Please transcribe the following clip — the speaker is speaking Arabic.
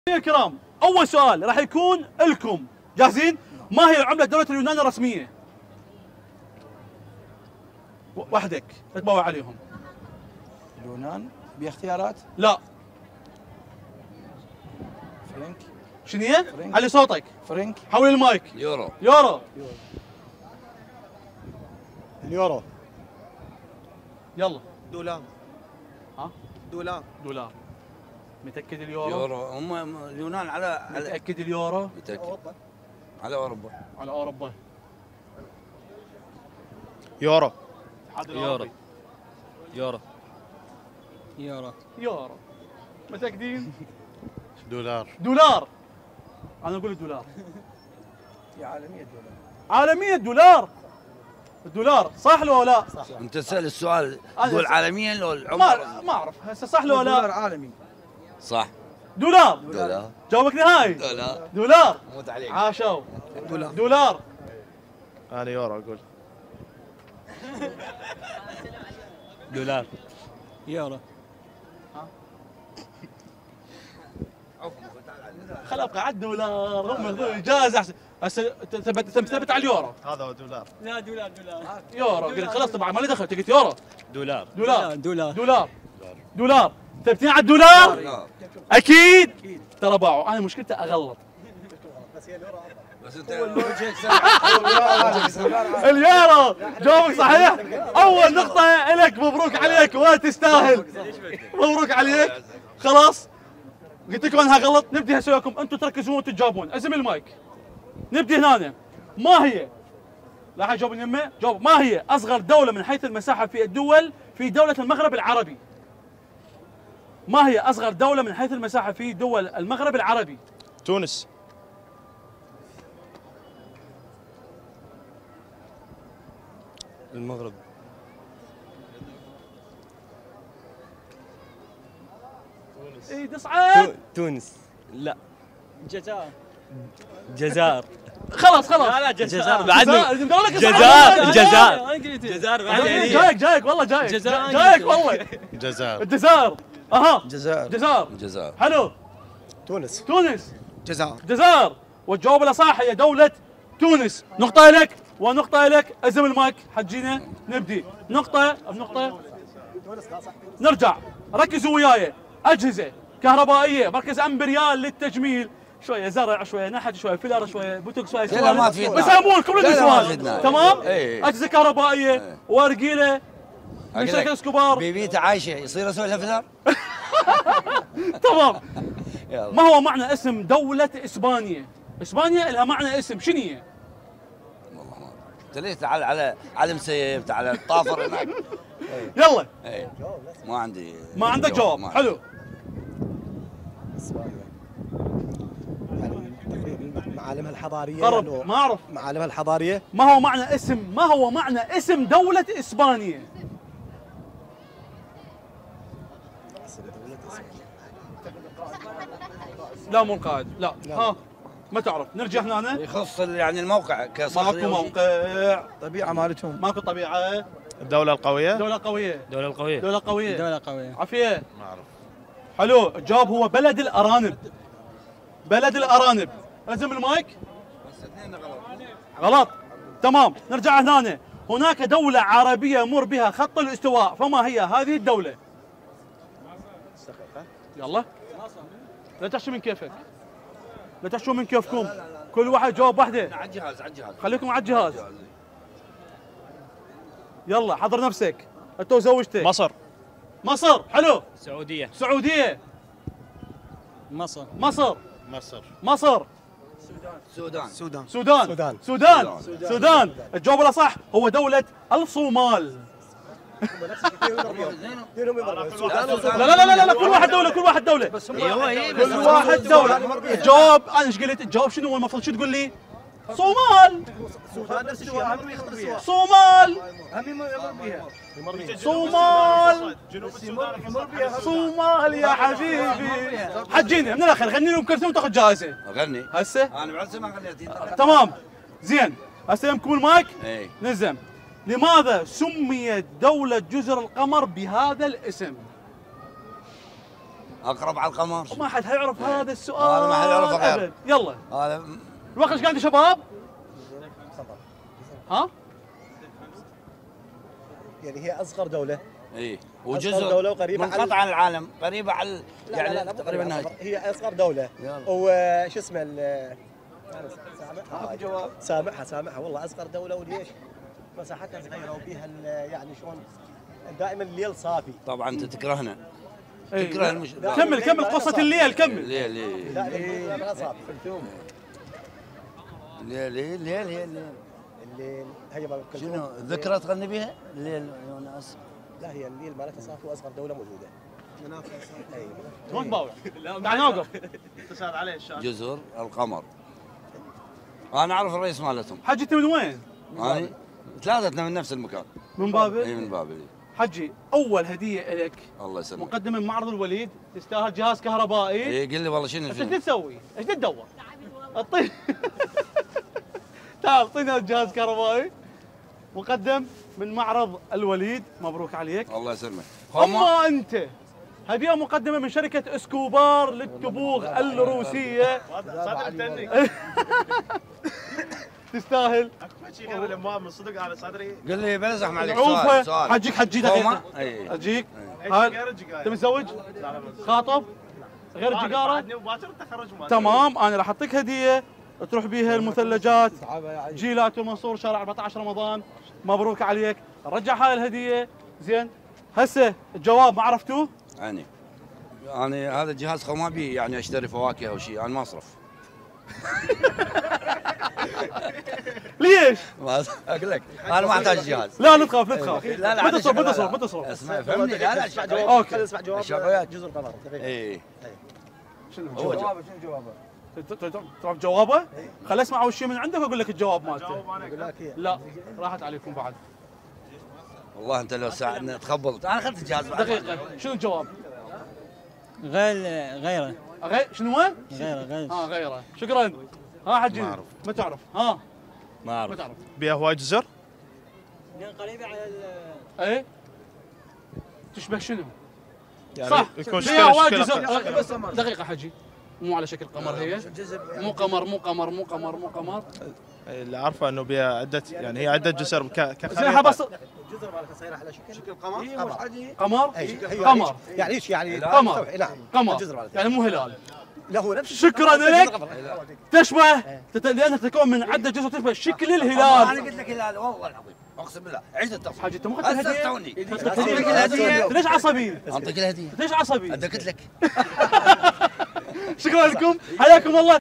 الكرام، اول سؤال راح يكون لكم، جاهزين؟ ما هي عملة دولة اليونان الرسمية؟ وحدك لا تباوع عليهم. اليونان باختيارات؟ لا. فرنك. شنو هي؟ علي صوتك. فرنك. حول المايك. يورو. يورو. اليورو. يلا. دولار. ها؟ دولار. متأكد اليورو؟ يورو هم اليونان على متأكد اليورو؟ متأكد على اوروبا. على اوروبا. يورو. يورو. يورو. يورو. يورو. متأكدين؟ دولار. دولار. انا اقول الدولار. يا عالمية دولار. عالمية الدولار. الدولار صح له ولا لا؟ صح. انت تسال السؤال أنا تقول أسأل. عالميا لو العمله ما اعرف هسه صح له ولا دولار لا؟ عالمي. صح. دولار. دولار. جوابك نهائي؟ دولار. دولار. موت عليك. عاشوا. دولار. دولار. انا يورو اقول. دولار. يورو. خل ابقى على الدولار، هم ياخذون اجازه احسن. هسه ثبت على اليورو. هذا هو دولار. لا دولار. يورو قلت خلاص طبعا ما لي دخل، قلت يورو. دولار. دولار. دولار. دولار. دولار. ثبتين على الدولار؟ لا. اكيد. ترى باعوا، انا مشكلتي اغلط. بس انت اليورو. جوابك صحيح. اول نقطة لك، مبروك عليك وتستاهل. مبروك عليك. خلاص قلت لكم انها غلط، نبدي هسه وياكم انتم تركزون وتجاوبون، ازم المايك. نبدي هنا. ما هي؟ لا احد يجاوب يمه، جاوب. ما هي اصغر دولة من حيث المساحة في الدول في دولة المغرب العربي؟ ما هي اصغر دولة من حيث المساحة في دول المغرب العربي؟ تونس. المغرب. اي تصعد. تونس. لا. الجزائر. الجزائر. خلاص. لا الجزائر بعدني. الجزائر. الجزائر بعدني. جايك والله جايك. الجزائر. جايك والله. الجزائر. الجزائر. اها. الجزائر. الجزائر. الجزائر. حلو. تونس. تونس. جزائر. الجزائر. والجواب الصح هي دولة تونس. نقطة لك ونقطة لك. ازم المايك حجينا نبدي. نقطة بنقطة. نرجع ركزوا وياي. أجهزة كهربائية مركز امبريال للتجميل. شوية زرع، شوية نحت، شوية فيلر، شوية بوتوكس، شوية لا ما في بس امولكم ردوا سؤال. تمام؟ ايه. أجهزة كهربائية ايه. وارجيلة من شركة اسكوبار. بيبيته عايشه يصير اسوي لها فيلر. تمام. يلا. ما هو معنى اسم دولة اسبانيا؟ اسبانيا لها معنى اسم، شنو هي؟ والله ما انت ليش على مسيب تعال الطافر هناك. يلا. ايه. ما عندي. ما عندك جواب، ما حلو. اسبانيا معالمها الحضاريه. قرب. ما اعرف. معالمها الحضاريه. ما هو معنى اسم دولة اسبانيا؟ لا مو القائد، لا. ها ما تعرف. نرجع هنا. يخص يعني الموقع كصخري ماكو أو شيء. موقع، طبيعه مالتهم. ماكو طبيعة. الدولة القوية. دولة قوية. الدولة القوية. دولة قوية. دولة قوية. عافية. ما اعرف. حلو. الجواب هو بلد الأرانب. بلد الأرانب. ألزم المايك. غلط. تمام. نرجع هنا. هناك دولة عربية يمر بها خط الاستواء، فما هي هذه الدولة؟ يلا. لا تحشوا من كيفك. لا تحشوا من كيفكم. كل واحد جواب واحدة. على الجهاز خليكم على الجهاز. يلا حضر نفسك. انت وزوجتك. مصر. مصر. حلو. السعودية. سعودية. مصر. مصر. مصر. مصر. السودان. السودان. سودان. سودان. سودان. سودان. الجواب الصح هو دولة الصومال. لا لا لا لا، كل واحد دولة، كل واحد دولة. كل واحد دولة. الجواب انا ايش قلت؟ الجواب شنو هو المفروض؟ شو تقول لي؟ صومال. صومال. صومال. صومال يا حبيبي. حجينا من الاخر غني لهم كلثوم تاخذ جائزة. اغني. هسه؟ انا بعد ما غنيت. تمام. زين. هسه يمكم المايك؟ اي. نزم. لماذا سميت دولة جزر القمر بهذا الاسم؟ اقرب على القمر. ما حد حيعرف هذا السؤال. هذا ما حد يعرفه غير. أبد. يلا هذا الوقت ايش قاعد يا شباب؟ ها؟ يعني هي اصغر دوله. ايه أصغر وجزء دولة وقريبة منقطع عن العالم، قريبة على لا يعني تقريبا النهاية. هي اصغر دوله. يلا. وش اسمه سامحها والله اصغر دوله. وليش؟ مساحتها صغيره وبيها يعني شلون دائما الليل صافي. طبعا انت تكرهنا. إيه. تكره كمل قصة الليل كمل. ليه لا الليل صافي. ليه الليل هي شنو ذكرى تغني بها؟ الليل يا ناس. لا هي الليل مالتها صافي واصغر دوله موجوده. ما تباوع. تعال نوقف. تسال عليه الشاشه. جزر القمر. انا اعرف الرئيس مالتهم. حجي انت من وين؟ انا ثلاثتنا من نفس المكان. من اي بابل؟ من بابل. حجي اول هدية لك الله يسلمك. مقدمة من معرض الوليد، تستاهل جهاز كهربائي. اي قل لي والله ايش شنو تسوي؟ ايش تدور؟ اعطيني تعال اعطينا الجهاز كهربائي مقدم من معرض الوليد، مبروك عليك. الله يسلمك. اما انت هدية مقدمة من شركة اسكوبار للتبوغ الروسية. تستاهل. من صدق على صدري. قل لي بلزح عليك عوفة. سؤال. حجيك دقيقة. اي اجيك. انت متزوج؟ خاطب؟ غير الجيجارة؟ تمام، انا راح اعطيك هدية تروح بيها المثلجات جيلات المنصور شارع 14 رمضان. مبروك عليك، رجع هاي الهدية. زين هسه الجواب ما عرفتوه؟ أنا هذا الجهاز ما بي يعني اشتري فواكه او شيء، انا ما اصرف. ليش؟ ما اقول لك انا ما احتاج جهاز. لا نتخاف نتخاف. لا ما تصرف. اسمع فهمني. لا اسمع جواب. اوكي اسمع جواب. الشعبيات. جزر القمر. اي شنو هو جوابه؟ تعرف جوابه؟ خل اسمع اول شيء من عندك واقول لك الجواب مالته. اقول لك هي. لا راحت عليكم بعد. والله انت لو ساعدنا تخبل. انا اخذت الجهاز بعد. دقيقة شنو الجواب؟ غيره شنو وين؟ غيره غيره. شكرا. ها حجي ما تعرف. ها ما ما اعرف. تعرف. بيها هواي جزر. قريبه على ايه تشبه شنو؟ يعني صح يكون فيها وايد شكل جزر. دقيقة حجي مو على شكل قمر هي. مو قمر. اللي عارفه انه بيها عده، يعني هي عده جزر زين كخريطه. بس الجزر مالتها صايره على شكل قمر. قمر يعني ايش يعني؟ قمر. نعم قمر الجزر مالتها. يعني مو هلال. لا هو نفس شكرا لك. تشبه لانها تكون من عدة جزر تشبه شكل انا الهلال. قلت لك هلال والله العظيم اقسم بالله. عيد التصفيق. حاجة انت مو اخذت هسه الهدية؟ استوني. أعطيك أعطيك الهدية. ليش عصبي؟ اعطيك الهديه. ليش عصبي؟ قلت لك. شكرا لكم، حياكم الله.